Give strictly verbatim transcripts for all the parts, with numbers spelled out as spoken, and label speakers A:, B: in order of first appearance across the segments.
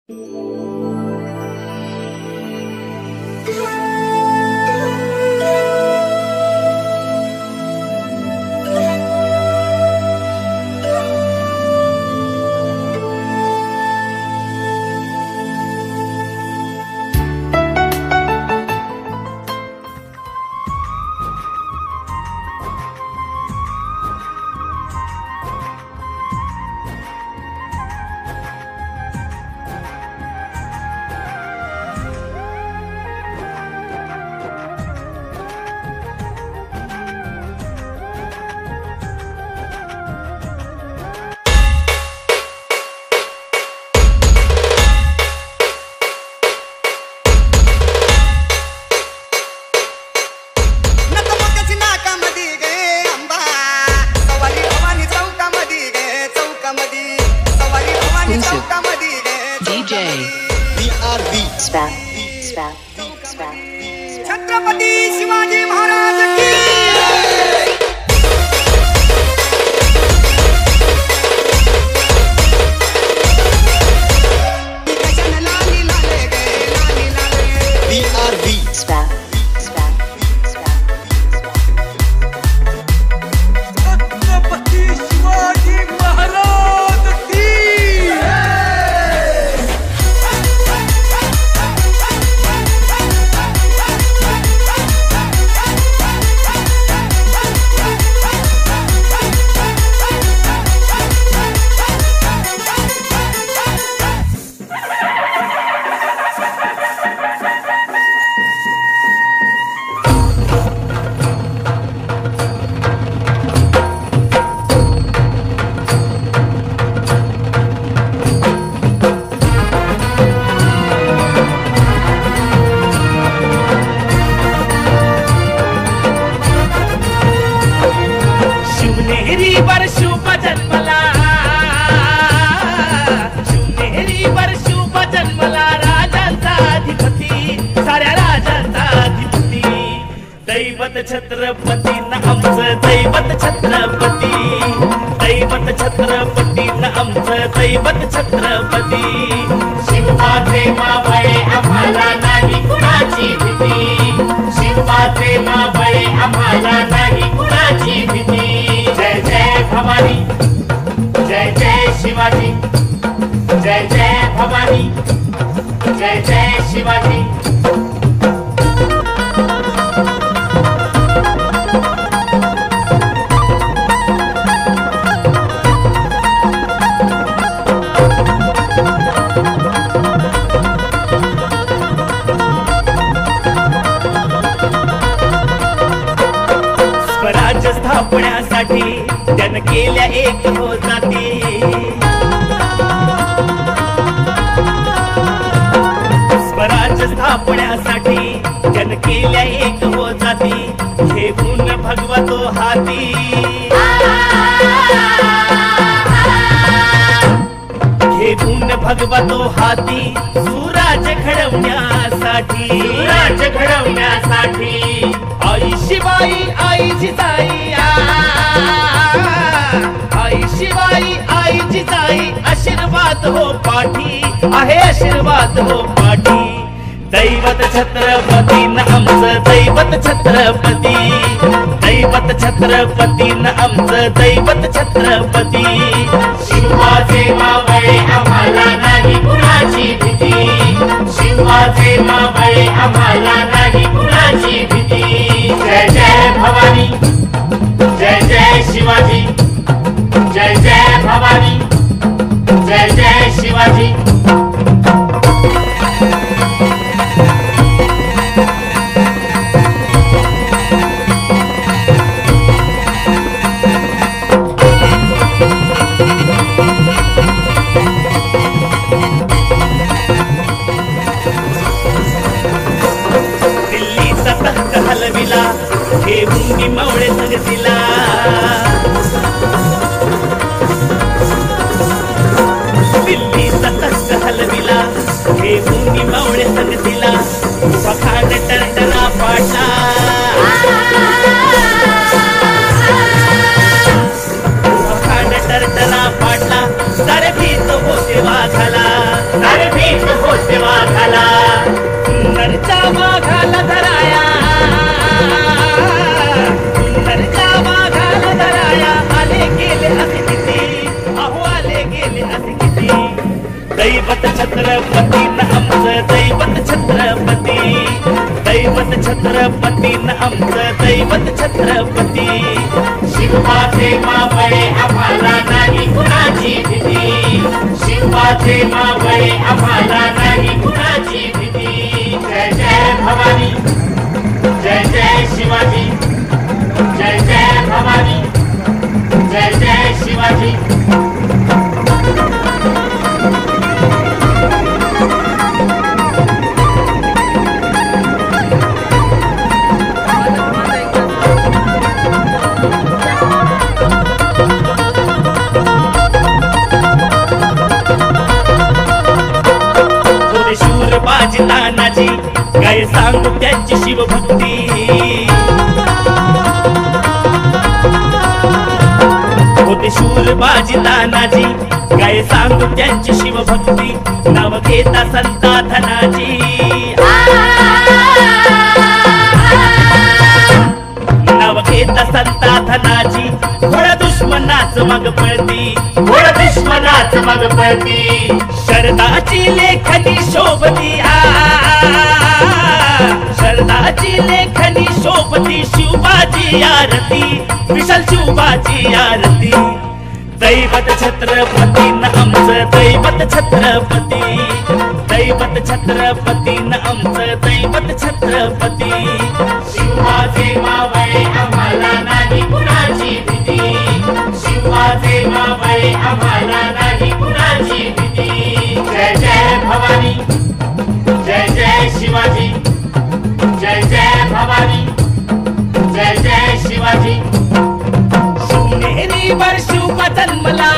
A: छत्रपती शिवाजी महाराज की लाली लाले गे लाली लाले वी आर वी स्पॅ छत्रपती शिवाजी महाराज की छत्रपती न आमचं दैवत छत्रपती दैवत छत्रपती न आमचं दैवत छत्रपती शिवाचे मावळे आम्हाला नाही कुणाची भीती शिवाचे मावळे आम्हाला नाही कुणाची भीती जय जय भवानी जय जय शिवाजी जय जय भवानी जय जय शिवाजी स्थापण्यासाठी त्यानं केल्या एक हो जाती स्वराज्य स्थापण्यासाठी त्यानं केल्या एक हो जाती घेऊन भगवतो हाती घेऊन भगवतो हाती सुराज्य घडवण्यासाठी सुराज्य घडवण्यासाठी आई शिवाई आई जिजाई आई शिवाई आई जिजाई आशीर्वाद हो पाठी आहे आशीर्वाद हो पाठी दैवत छत्रपती न आमचं दैवत छत्रपती दैवत छत्रपती न आमचं दैवत छत्रपती शिवाचे मावळे आम्हाला नाही कुणाची भीती शिवाचे मावळे आम्हाला नाही कुणाची भीती जय जय भवानी जय जय शिवाजी जय जय भवानी जय जय शिवाजी दिल्लीचा तख्त हलविला घेऊन मावळे संगतीला दिल्लीचा तख्त हलविला घेऊन मावळे संगतीला पखाड टरटरा पाडला पखाड टरटरा पाडला सारे भीत होते वाघाला सारे
B: मीच होते वाघाला नरच्या वाघाला धराया नरच्या वाघाला धराया आले गेले असे किती अहो आले गेले असे किती दैवत छत्रपती न आमचं दैवत छत्रपती दैवत छत्रपती न आमचं दैवत छत्रपती शिवाचे मावळे आम्हाला नाही कुणाची भीती शिवाचे मावळे आम्हाला नाही कुणाची भीती जय जय भवानी जय जय शिवाजी जय जय भवानी जय जय शिवाजी बाजी तानाजी काय सांगू त्यांची शिवभक्ती होते शूर बाजी तानाजी काय सांगू त्यांची शिवभक्ती नाव घेता संता धनाजी नाव घेता संता धनाजी थोड्या दुश्मनाच मग पळती थोड्या दुश्मनाच मग पळती शरदाची लेखनी शोभती शरदाची लेखनी शोभती शिवबाची आरती विशाल शिवबाची आरती दैवत छत्रपती न आमचं दैवत छत्रपती दैवत छत्रपती न आमचं दैवत छत्रपती शिवाचे मावळे आम्हाला नाही कुणाची भीती शिवाचे मावळे आम्हाला नाही कुणाची भीती जय जय भवानी जय जय शिवाजी जय जय भवानी जय जय शिवाजी शिवनेरी वर शिव जन्मला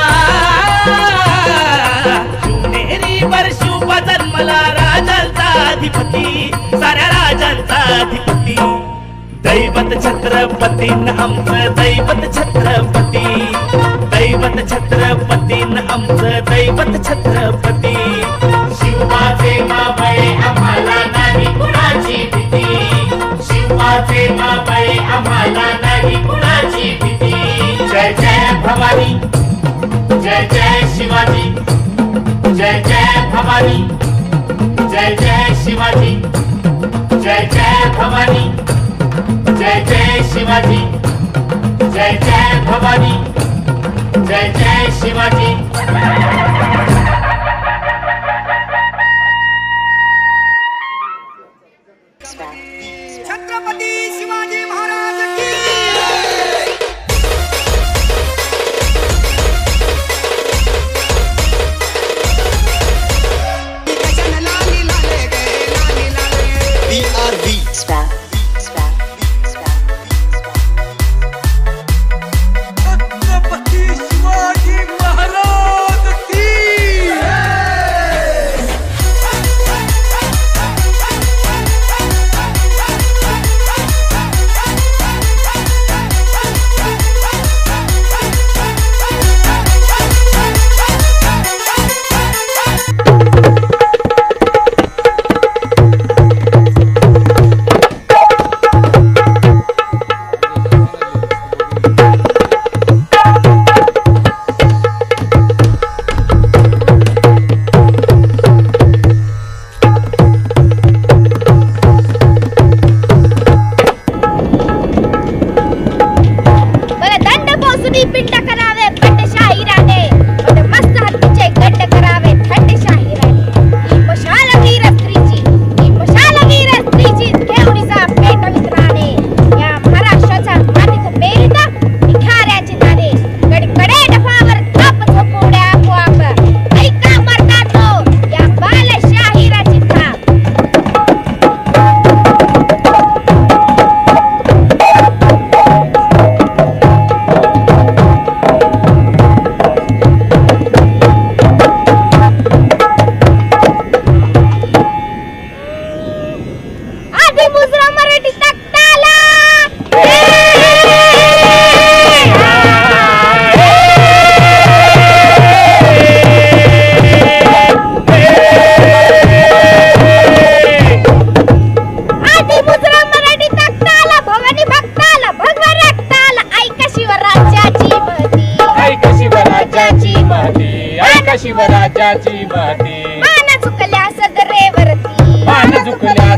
B: शिवनेरी वर शिव जन्मला राजांचा अधिपती साऱ्या राजांचा अधिपती दैवत छत्रपती न आमचं दैवत छत्रपती दैवत छत्रपती न आमचं दैवत छत्रपती शिवाचे मावळे आम्हाला नाही कुणाची भीती शिवाचे मावळे आम्हाला नाही कुणाची भीती जय जय भवानी जय जय शिवाजी जय जय भवानी जय जय शिवाजी जय जय भवानी जय जय शिवाजी जय जय भवानी जय जय शिवाजी
A: छत्रपती शिवाजी महाराज की लाली लाले गए लाली लाले बी आर बी
C: Stop.
A: छत्रपती शिवाजी महाराज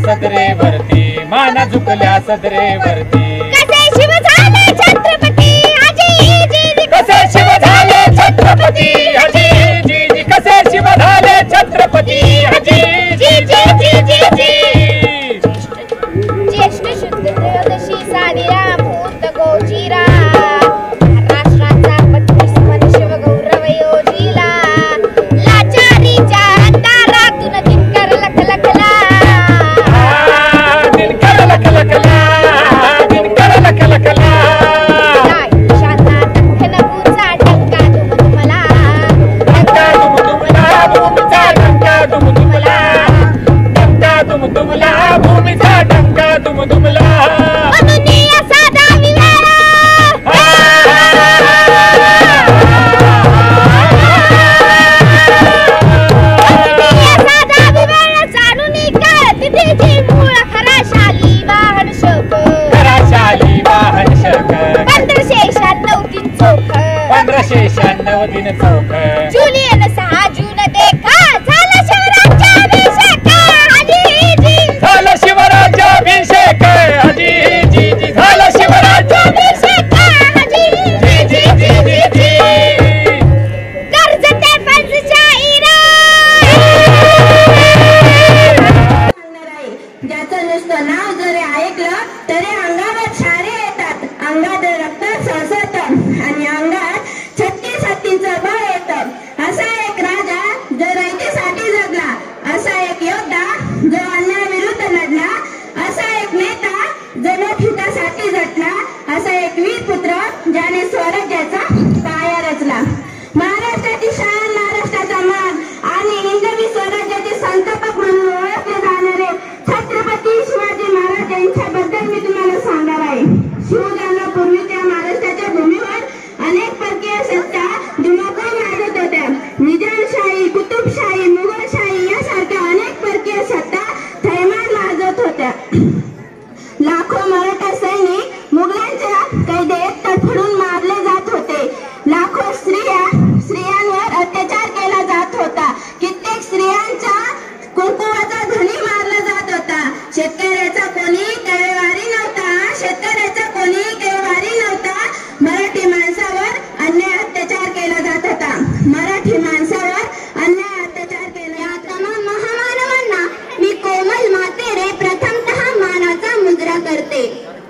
C: सदरेवरती, मान झुकल्या सदरेवरती.
D: कसे शिव झाले छत्रपती अजी जी,
C: कसे शिव झाले छत्रपती अजी जी जी, कसे शिव झाले छत्रपती अजी जी जी जी जी जी.
D: ज्येष्ठ शुद्ध त्रयोदशी सादिरा मुहूर्त गोचीरा, महाराष्ट्राचा बत्तीस मन शिव गौरव योजीला, लाचारीच्या अंधारातून दिनकर लखलखला,
C: दिनकर लखलखला, दिनकर लखलखला.
D: शांता दख्खनभूचा डंका दुमदुमला,
C: डंका दुमदुमला भूमीचा डंका दुमदुमला, डंका दुमदुमला भूमीचा डंका दुमदुमला.
D: म्हणून असा दाविला
C: पंधराशे शहाण्णव दिन चौक.
D: जुलियन सहा जून देखा झाला शिवराज्याभिषेक अजी जी,
C: झाला शिवराज्याभिषेक अजी जी जी, झाला शिवराज्याभिषेक
D: अजी
C: जी जी जी जी जी.
D: कर्जते पंचशाहीरा,
E: ज्याचं नुसतं नाव जरी ऐकलं तरी अंगावर शारे येतात, अंगात रक्त सळसळतं आणि अंगात छत्तीस हत्तीचं बळ येतं. असा एक राजा जो रयतेसाठी जगला, असा एक योद्धा जो अन्यायाविरुद्ध लढला, असा एक नेता जो लोकहितासाठी झटला, असा एक वीर पुत्र ज्याने स्वराज्याचा पाया रचला. महाराष्ट्राची शान, महाराष्ट्राचा मान आणि हिंदवी स्वराज्याचे संस्थापक म्हणून ओळखले जाणारे छत्रपती शिवाजी महाराज यांच्याबद्दल मी तुम्हाला सांगणार आहे. शिवजन्मापूर्वीच्या महाराष्ट्राच्या भूमीवर अनेक परकीय सत्ता दिमागोल माजत होत्या. निजामशाही, कुतुबशाही, मुघलशाही यासारख्या अनेक परकीय सत्ता थैमान माजत होत्या. लाखो मराठा सैनिक मुघलांच्या कैदेत तडफडून मारले जात होते. लाखो स्त्रिया स्त्रियांवर अत्याचार केला जात होता. कित्येक स्त्रियांच्या कुंकुवाचा धनी मारला जात होता. शेतकऱ्याचा कोणी कैवारी नव्हता, शेतकऱ्याचा कोणी कैवारी नव्हता. मराठी माणसावर अन्याय अत्याचार केला जात होता. मराठी माणसावर अन्याय अत्याचार केला. या तमाम महामानवांना मी कोमल माते रे प्रथमतः मानाचा मुजरा करते.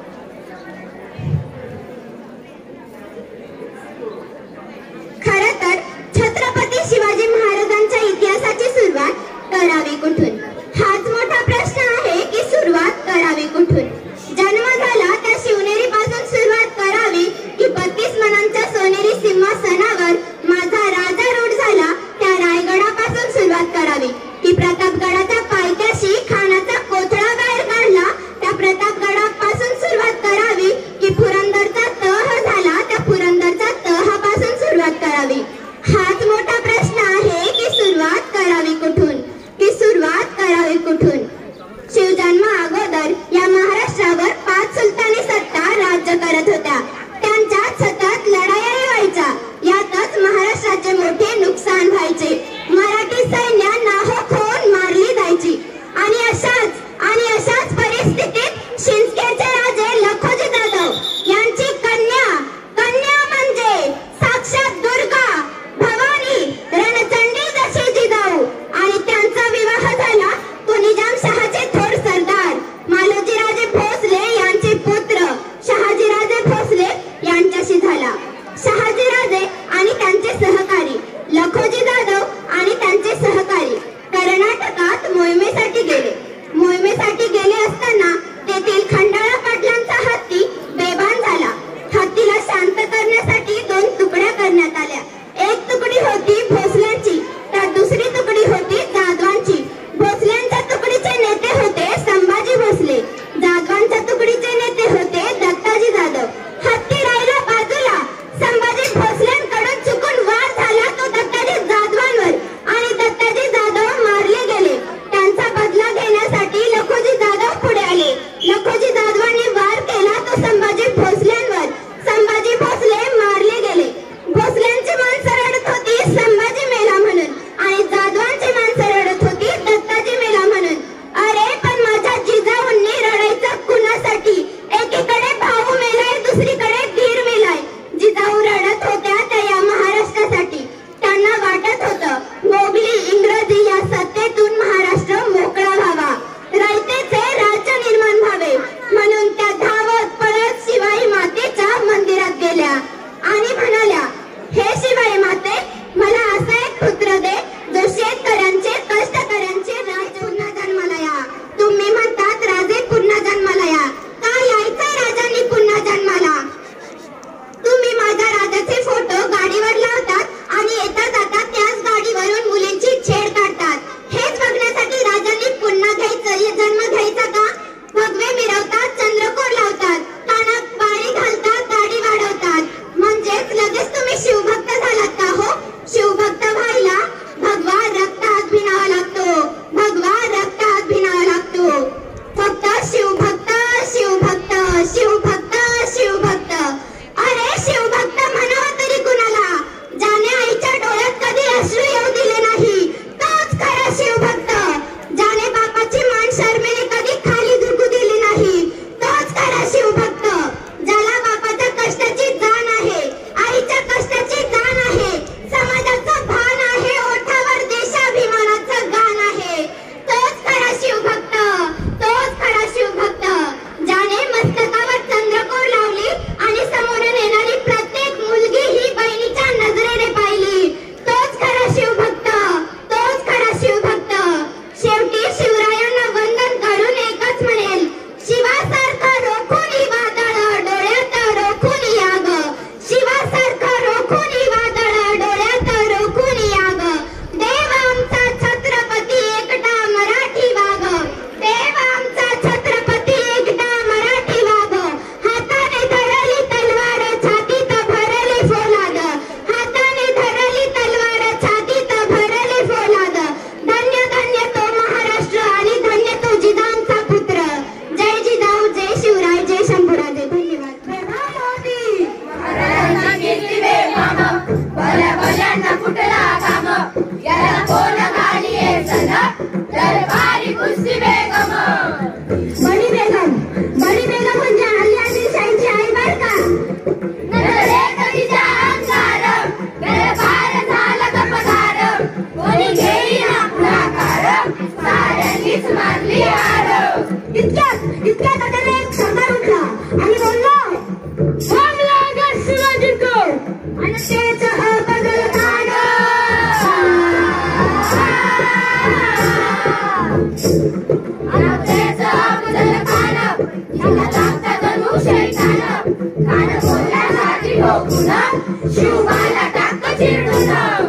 E: खर तर छत्रपती शिवाजी महाराजांच्या इतिहासाची सुरुवात करावी कुठून, हाच मोठा प्रश्न आहे की सुरुवात करावी कुठून. जन्म झाला त्या शिवनेरी पासून सुरुवात करावी की बत्तीस मनांच्या सोनेरी सिंहासनावर माझा राजा रूढ झाला त्या रायगडापासून सुरुवात करावी की प्रतापगडाच्या पायथ्याशी खानाचा कोथळा बाहेर काढला त्या प्रतापगडापासून सुरुवात करावी की पुरंदरचा तह झाला त्या पुरंदरचा तहापासून सुरुवात करावी. हाच मोठा प्रश्न आहे की सुरुवात करावी कुठून, की सुरुवात करावी कुठून. शिवजन्मा अगोदर या महाराष्ट्रावर पाच सुलतानी सत्ता राज्य करत होत्या. त्यांच्यात सतत लढाया व्हायच्या. यातच महाराष्ट्राचे मोठे नुकसान व्हायचे. मराठी सैन्य नाहक होऊन मारली जायची. आणि अशाच आणि अशाच परिस्थितीत शिंदखेडचे राजे लखोजी जाधव यांची कन्या कन्या म्हणजे साक्षात दुर्गा भवानी रणचंडी जशी जिजाऊ आणि त्यांचा विवाह झाला तो निजामशहाचे थोर सरदार मालोजीराजे भोसले यांचे पुत्र शहाजीराजे भोसले यांच्याशी झाला. शहाजीराजे आणि त्यांचे सहकारी लखोजी जाधव आणि त्यांचे सहकारी कर्नाटकात मोहिमेसाठी गेले. मोहिमेसाठी गेले असताना तेथील खंडाळा पाटलांचा हत्ती बेभान झाला. हत्तीला शांत करण्यासाठी दोन तुकड्या करण्यात आल्या. एक तुकडी होती भोसल्यांची तर दुसरी तुकडी होती जाधवांची. भोसल्यांच्या तुकडीचे नेते होते संभाजी भोसले, जाधवांच्या तुकडीचे नेते होते दत्ताजी जाधव. हत्ती राहिला बाजूला. संभाजी भोसल्यांकडून चुकून वार झाला तो दत्ताजी जाधवांवर आणि दत्ताजी जाधव मारले गेले. त्यांचा बदला घेण्यासाठी
D: दरबारी कुस्ती बेगम
E: बडी बेगम बडी बेगम म्हणजे हल्ली आदिलशाहीची आई बर का.
D: नजरे कधीचा अंगार दरबार झाला गपगार कोणी घेईना पुढाकार साऱ्यांनीच मारली हार.
E: इतक्यात इतक्यात अचानक एक सरदार उठला आणि बोलला हमला कर शिवाजी को आणि त्याचं बदल काढ.
D: त्याचं अफजल खान याला लागतं जणू शैतान खान बोलण्यासाठी ठोकून शिवबाला टाक चिरडून.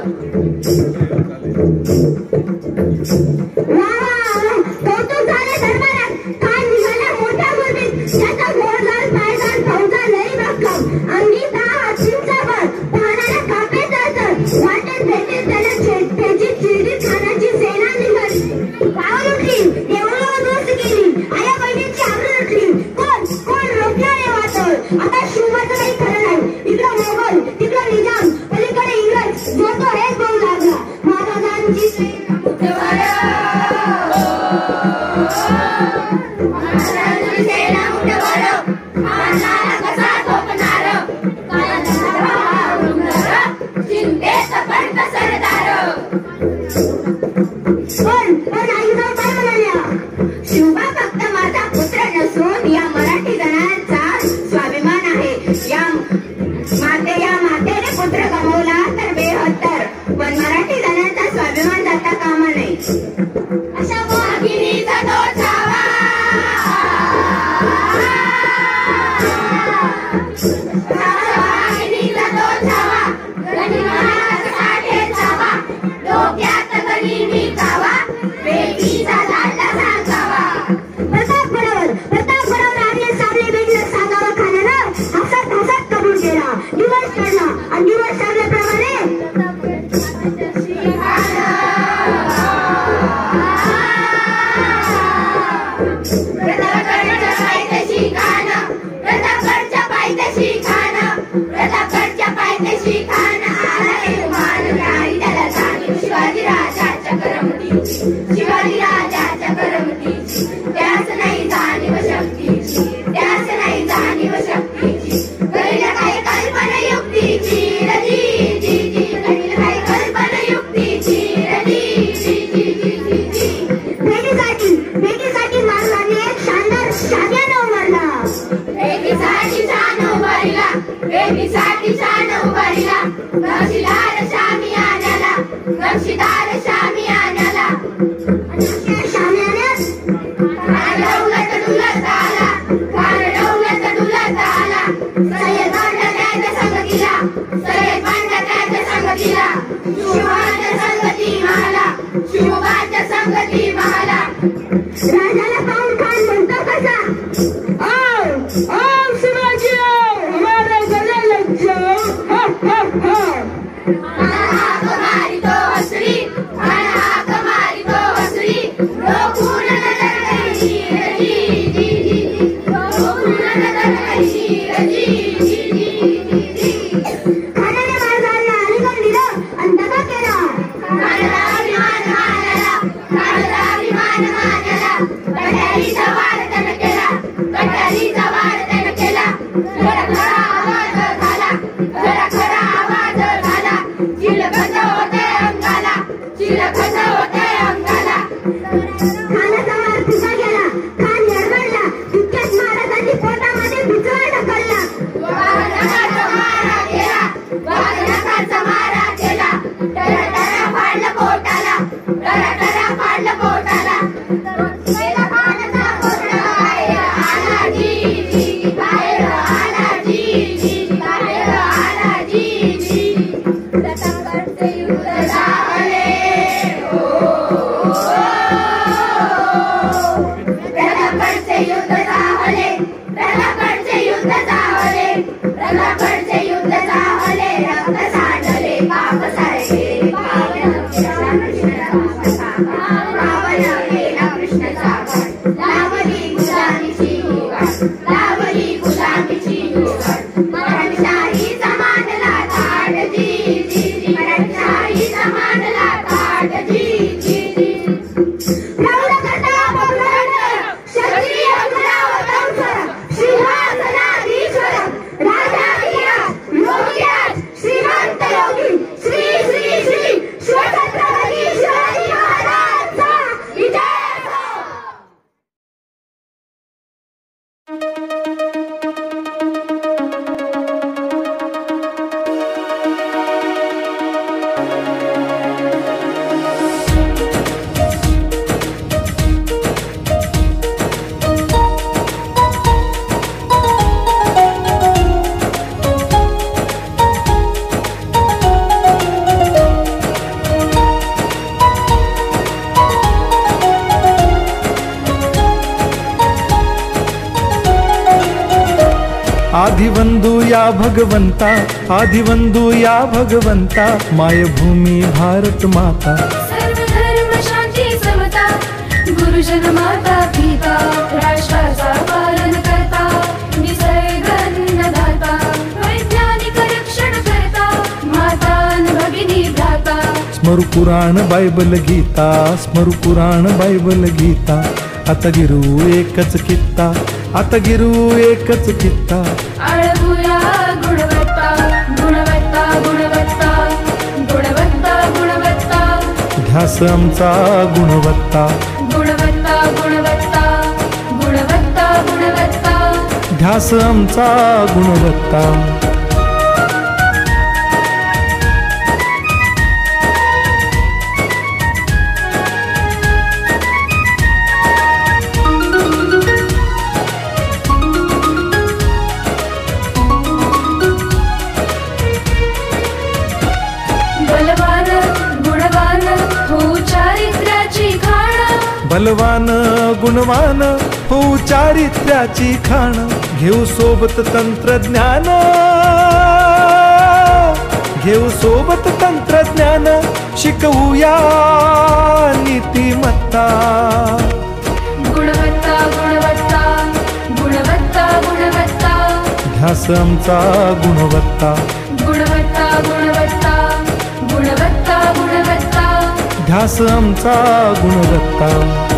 E: कौतुक झाले दरबारात. काय निघाल्या मोठ्या मुलीत त्याचा गोळगाल पायगाल फौजा लई भक्कम अंगी दहा हातींचा बळ पाहणाऱ्या कापे तळतळ वाटेत भेटेत त्याला त्याची चिरडी खानाची सेना निघाली. पाऊल उठली देवळं उद्ध्वस्त केली आया बहिणीची आबरू उठली. कोण कोण रोखणारे वाटोळ. आता शिवबाचं काही खरं नाही. इकडं मोगल तिकडं निजाम पलीकडे इंग्रज जो तो हेच बोलू लागला. महाराजांची सेना
D: महाराजांची सेना मुठभर खानाला कसा झोपणार चिंतेत पडत सरदार.
E: पण पण आईबाई काय म्हणाल्या. शिवबा फक्त माझा पुत्र नसून या मराठी जनाचा स्वाभिमान आहे. या माते या मातेने पुत्र गमावला तर बेहत्तर पण मराठी जनाचा स्वाभिमान जाता कामा नये.
D: अशा वाघिणीचा तो छावा अशा वाघिणीचा तो छावा गणिमानाचा साठे छावा डोक्यात गणिमी कावा बेटीचा लाडला सांगावा.
E: प्रतापगडावर प्रतापगडावर आले साबले बेडलं सांगावं खानानं हसत हसत कबूल केला. दिवस पडला आणि दिवस ठरल्याप्रमाणे
D: प्रतापगडच्या पायथ्याशी खान प्रतापगडच्या पायथ्याशी खान प्रतापगडच्या पायथ्याशी खान आला एक मान नाही त्याला जाणीव शिवाजी राजाच्या करमतीची शिवाजी राजाच्या करमतीची. त्यास नाही जाणीव शक्तीची त्यास नाही जाणीव शक्तीची. कळीला काही कल्पना युक्तीची रजी जी जी कळीला काही कल्पना युक्तीची रजी जी जी जी जी.
E: भेटीसाठी भेटीसाठी महाराजांनी एक शानदार शाद्यानं उभारला.
D: भेटीसाठी शान उभारीला भेटीसाठी शान उभारीला नक्षीदार शामी आण्याला नक्षीदार शामी आण्याला.
E: त्या शाम्यानं
D: खान डौलत डुलत आला खान डौलत डुलत आला. सय्यद पांडा त्याच्या संगतीला सय्यद पांडा त्याच्या संगतीला शिवाच्या संगती मला शिवबाच्या संगती मला.
E: राजाला पाहून खान म्हणतो कसा आओ आओ शिवाजी आओ हमारे गले लग जाओ. हा हा हा.
D: हाक मारितो हसरी खान हाक मारितो हसरी रोखून नजर करीशी रजी जी जी जी रोखून नजर करीशी रजी जी जी जी.
E: खानाने महाराजांना आलिंगन दिलं आणि दगा केला.
D: खानाला अभिमान मानला खानाला अभिमान मानला. कटारीचा वार त्यानं केला कटारीचा वार त्यानं केला. खरा खरा आवाज झाला खरा खरा आवाज झाला. चिलखत होते अंगाला चिलखत होते अंगाला.
E: खानाचा मार फुगा गेला. खान निर्मळला. तितक्यात महाराजांनी पोटामध्ये बिचवा ढकलला.
D: वाघनखाचा मारा केला वाघनखाचा मारा केला. टरा टरा फाडलं पोटाला टरा टरा फाडलं पोटाला. गेला खानाचा पुत्र बाहेर आला जी जी बाहेर आला जी जी बाहेर आला जी जी. प्रतापगडचे युद्ध झाले प्रतापगडचे युद्ध झाले प्रतापगडचे युद्ध झाले प्रतापगडचे युद्ध झाले. रक्त सांडले पाप सारे पावन केला कृष्णाचा घाट लावली गुलामीची घाट लावली गुलामीची घाट. मराठशाहीचा मानला थाट जी जी जी मराठशाहीचा मानला थाट जी जी जी.
F: आदिवंदू या भगवंता, आदिवंदू या भगवंता, मायभूमी भारत माता.
G: सर्व धर्म शांती समता, गुरुजन माता पिता, राष्ट्राचा पालन करता, निसर्ग अन्नदाता, वैज्ञानिक रक्षण करता, माता न भगिनी भ्राता.
F: स्मरू पुराण बायबल गीता, स्मरू पुराण बायबल गीता, आता गिरू एकच कित्ता, आता गिरू एकच कित्ता.
G: आळवूया गुणवत्ता, गुणवत्ता, गुणवत्ता, गुणवत्ता, गुणवत्ता.
F: ध्यास आमचा गुणवत्ता,
G: गुणवत्ता, गुणवत्ता, गुणवत्ता, गुणवत्ता.
F: ध्यास आमचा गुणवत्ता.
G: बलवान गुणवान हो चारित्र्याची खाण,
F: बलवान गुणवान हो चारित्र्याची खाण, घेऊ सोबत तंत्रज्ञान, घेऊ सोबत तंत्रज्ञान, शिकवूया नीतिमत्ता.
G: गुणवत्ता, गुणवत्ता, गुणवत्ता, गुणवत्ता.
F: ध्यास आमचा गुणवत्ता,
G: गुणवत्ता, गुणवत्ता, गुणवत्ता, गुणवत्ता.
F: ध्यास आमचा गुणवत्ता.